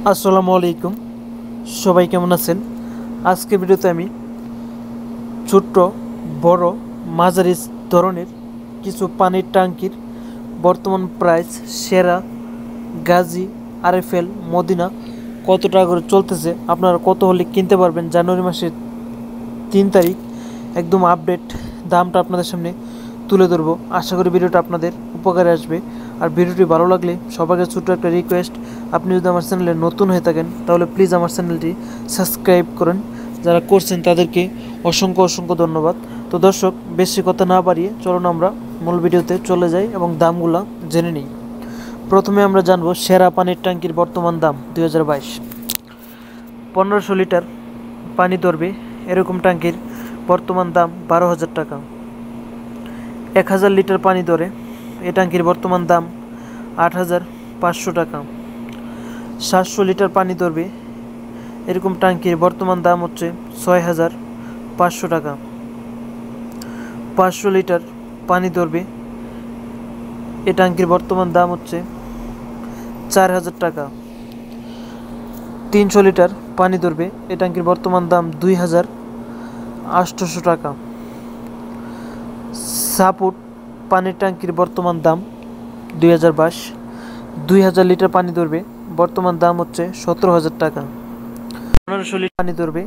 আসসালামু আলাইকুম। সবাই কেমন আছেন? আজকে ভিডিওতে আমি ছোট্ট বড় মাঝারি ধরনের কিছু পানির ট্যাঙ্কির বর্তমান প্রাইস, সেরা, গাজী, আরএফএল, মদিনা কত টাকা করে চলতেছে, আপনারা কত হলে কিনতে পারবেন জানুয়ারি মাসের 3 তারিখ একদম আপডেট দামটা আপনাদের সামনে তুলে ধরবো। আশা করি ভিডিওটা আপনাদের উপকারে আসবে। আর ভিডিওটি ভালো লাগলে সবাইকে ছোট্ট একটা রিকোয়েস্ট, আপনি যদি আমার চ্যানেলে নতুন হয়ে থাকেন তাহলে প্লিজ আমার চ্যানেলটি সাবস্ক্রাইব করেন। যারা করছেন তাদেরকে অসংখ্য অসংখ্য ধন্যবাদ। তো দর্শক, বেশি কথা না বাড়িয়ে চলুন আমরা মূল ভিডিওতে চলে যাই এবং দামগুলো জেনে নিই। প্রথমে আমরা জানবো সেরা পানির ট্যাঙ্কির বর্তমান দাম 2022। 1500 লিটার পানি ধরবে এরকম ট্যাঙ্কির বর্তমান দাম 12,000 টাকা। 1000 লিটার পানি ধরে এই ট্যাঙ্কির বর্তমান দাম 8,500 টাকা। 700 লিটার পানি ধরবে এরকম ট্যাঙ্কির বর্তমান দাম হচ্ছে 6,500 টাকা। 500 লিটার পানি ধরবে এই ট্যাঙ্কির বর্তমান দাম হচ্ছে 4,000 টাকা। 300 লিটার পানি ধরবে এই ট্যাঙ্কির বর্তমান দাম 2,800 টাকা। সাপোর্ট পানির ট্যাঙ্কির বর্তমান দাম 2022। 2000 লিটার পানি ধরবে বর্তমান দাম হচ্ছে 17,000 টাকা। 1500 লিটার পানি ধরবে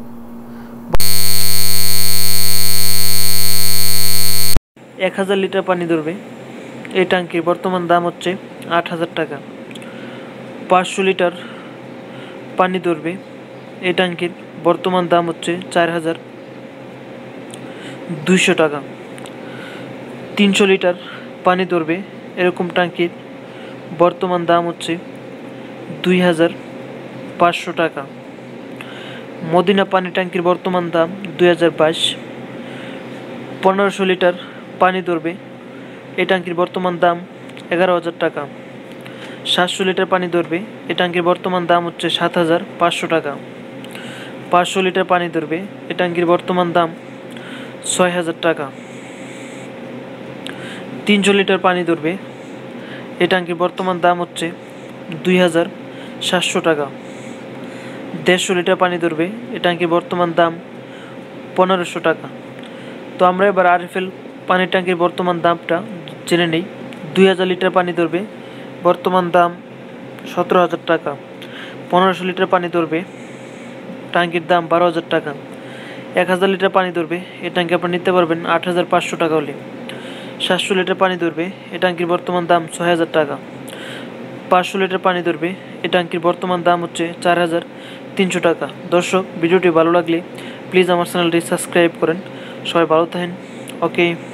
1000 লিটার পানি ধরবে এই ট্যাঙ্কির বর্তমান দাম হচ্ছে 8,000 টাকা। 500 লিটার পানি ধরবে এই ট্যাঙ্কির বর্তমান দাম হচ্ছে 4,200 টাকা। 300 লিটার পানি ধরবে এরকম ট্যাঙ্কির বর্তমান দাম হচ্ছে 2,500 টাকা। মদিনা পানি ট্যাঙ্কির বর্তমান দাম 2022। 1500 লিটার পানি ধরবে এই ট্যাঙ্কির বর্তমান দাম 11,000 টাকা। 700 লিটার পানি ধরবে এই ট্যাঙ্কির বর্তমান দাম হচ্ছে 7,500 টাকা। 500 লিটার পানি ধরবে এই ট্যাঙ্কির বর্তমান দাম 6,000 টাকা। 300 লিটার পানি ধরবে এই ট্যাঙ্কির বর্তমান দাম হচ্ছে 2,700 টাকা। 150 লিটার পানি ধরবে এই ট্যাঙ্কির বর্তমান দাম 1,500 টাকা। তো আমরা এবার আরএফএল পানির ট্যাঙ্কির বর্তমান দামটা জেনে নেই। 2000 লিটার পানি ধরবে বর্তমান দাম 17,000 টাকা। 1500 লিটার পানি ধরবে ট্যাঙ্কির দাম 12,000 টাকা। 1000 লিটার পানি ধরবে এই ট্যাঙ্কি আপনি নিতে পারবেন 8,500 টাকা হলে। 700 লিটার পানি ধরবে এই ট্যাঙ্কির বর্তমান দাম 6,000 টাকা। 500 লিটার পানি ধরবে এই ট্যাঙ্কির বর্তমান দাম হচ্ছে 4,300 টাকা। দর্শক, ভিডিওটি ভালো লাগলে প্লিজ আমার চ্যানেলটি সাবস্ক্রাইব করেন। সবাই ভালো থাকেন। ওকে।